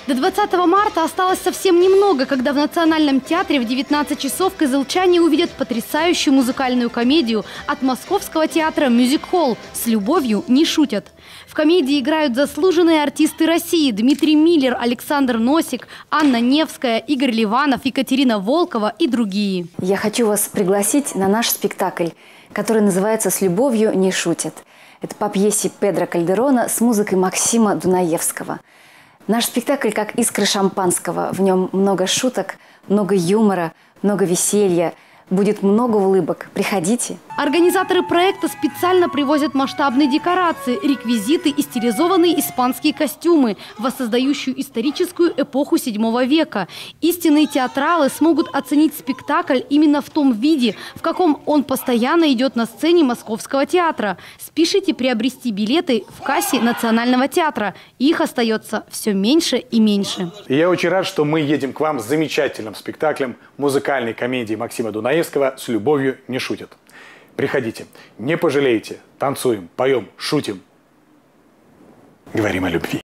До 20 марта осталось совсем немного, когда в Национальном театре в 19 часов кызылчане увидят потрясающую музыкальную комедию от Московского театра «Мюзик-холл» «С любовью не шутят». В комедии играют заслуженные артисты России: Дмитрий Миллер, Александр Носик, Анна Невская, Игорь Ливанов, Екатерина Волкова и другие. Я хочу вас пригласить на наш спектакль, который называется «С любовью не шутят». Это по пьесе Педро Кальдерона с музыкой Максима Дунаевского. Наш спектакль как искры шампанского. В нем много шуток, много юмора, много веселья. Будет много улыбок. Приходите. Организаторы проекта специально привозят масштабные декорации, реквизиты и стилизованные испанские костюмы, воссоздающие историческую эпоху VII века. Истинные театралы смогут оценить спектакль именно в том виде, в каком он постоянно идет на сцене Московского театра. Спешите приобрести билеты в кассе Национального театра. Их остается все меньше и меньше. И я очень рад, что мы едем к вам с замечательным спектаклем музыкальной комедии Максима Дунаевского «С любовью не шутят». Приходите, не пожалеете, танцуем, поем, шутим, говорим о любви.